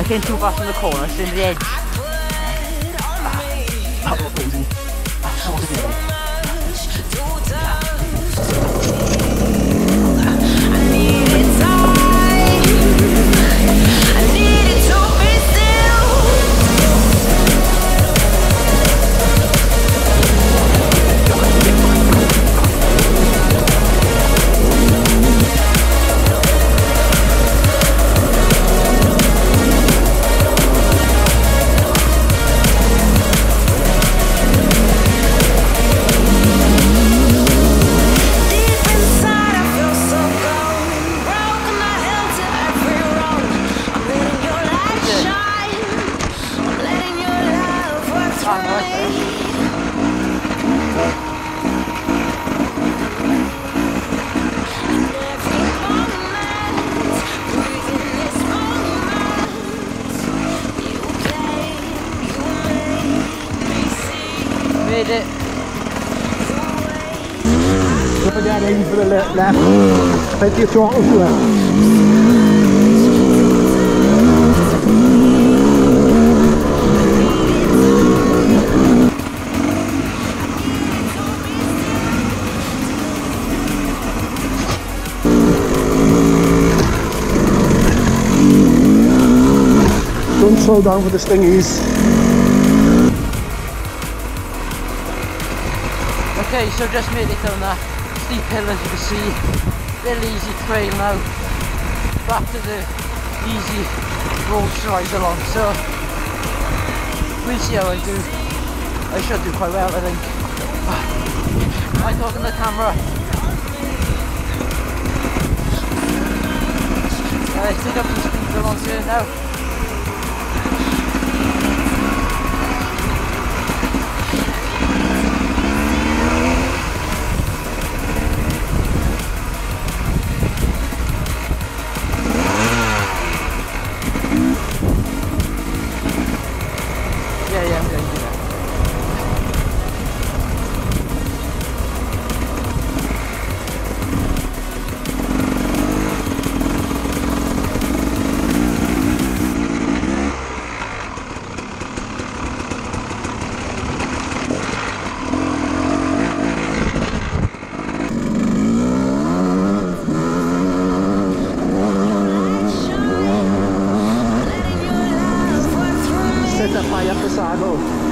I came too fast on the corner, it's in the edge. Made it. Look at that aim for the left. Take your throttle to it. Don't slow down for the stingies. Okay, so just made it down that steep hill, as you can see. Little easy trail now. Back to the easy road strides along. So we'll see how I do. I should do quite well, I think. Am I talking to the camera? Let's take up the speed along here now. Yeah, I'm going to do that. Set up high up the saddle.